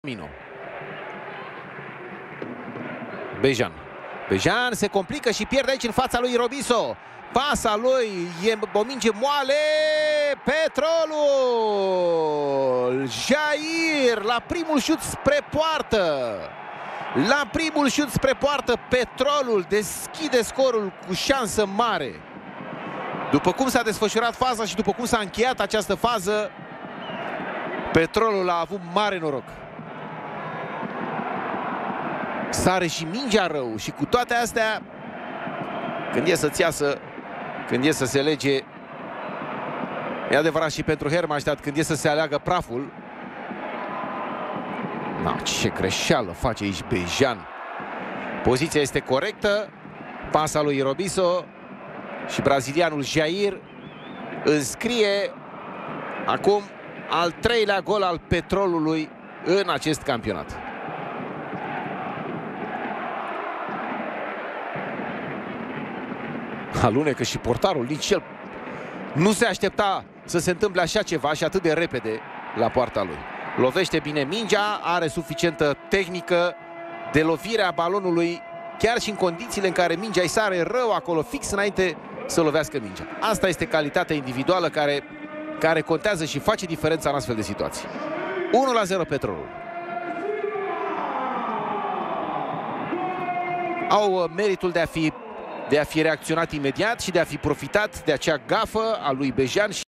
Mino. Bejan se complică și pierde aici în fața lui Robiso. Pasa lui e o minge moale. Petrolul. Jair la primul șut spre poartă. La primul șut spre poartă, Petrolul deschide scorul cu șansă mare. După cum s-a desfășurat faza și după cum s-a încheiat această fază, Petrolul a avut mare noroc. Sare și mingea rău și cu toate astea, când e să-ți iasă, când e să se lege, e adevărat și pentru Hermannstadt, când e să se aleagă praful. Ce greșeală face aici Bejan. Poziția este corectă. Pasa lui Robiso și brazilianul Jair înscrie acum al treilea gol al Petrolului în acest campionat. Alunecă și portarul, nici el nu se aștepta să se întâmple așa ceva și atât de repede la poarta lui. Lovește bine mingea, are suficientă tehnică de lovire a balonului, chiar și în condițiile în care mingea îi sare rău acolo, fix înainte să lovească mingea. Asta este calitatea individuală care contează și face diferența în astfel de situații. 1-0 Petrolul. Au meritul de a fi reacționat imediat și de a fi profitat de acea gafă a lui Bejan.